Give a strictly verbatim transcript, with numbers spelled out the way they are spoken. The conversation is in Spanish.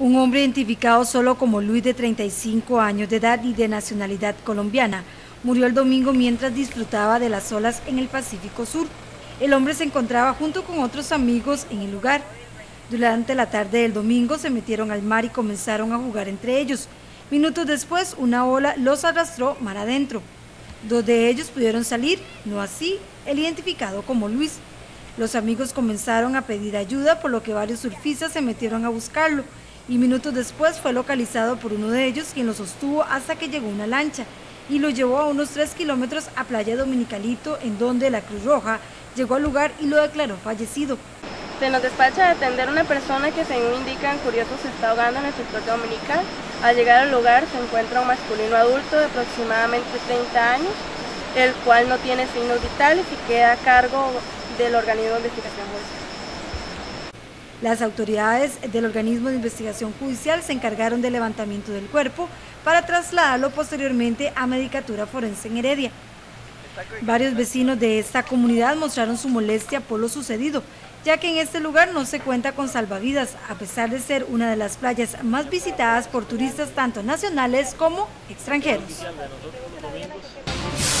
Un hombre identificado solo como Luis, de treinta y cinco años de edad y de nacionalidad colombiana, murió el domingo mientras disfrutaba de las olas en el Pacífico Sur. El hombre se encontraba junto con otros amigos en el lugar. Durante la tarde del domingo se metieron al mar y comenzaron a jugar entre ellos. Minutos después, una ola los arrastró mar adentro. Dos de ellos pudieron salir, no así el identificado como Luis. Los amigos comenzaron a pedir ayuda, por lo que varios surfistas se metieron a buscarlo, y minutos después fue localizado por uno de ellos, quien lo sostuvo hasta que llegó una lancha y lo llevó a unos tres kilómetros a Playa Dominicalito, en donde la Cruz Roja llegó al lugar y lo declaró fallecido. Se nos despacha de atender a una persona que, según indican curiosos, se está ahogando en el sector de Dominical. Al llegar al lugar se encuentra un masculino adulto de aproximadamente treinta años, el cual no tiene signos vitales y queda a cargo del organismo de investigación judicial. Las autoridades del organismo de investigación judicial se encargaron del levantamiento del cuerpo para trasladarlo posteriormente a Medicatura Forense en Heredia. Varios vecinos de esta comunidad mostraron su molestia por lo sucedido, ya que en este lugar no se cuenta con salvavidas, a pesar de ser una de las playas más visitadas por turistas tanto nacionales como extranjeros.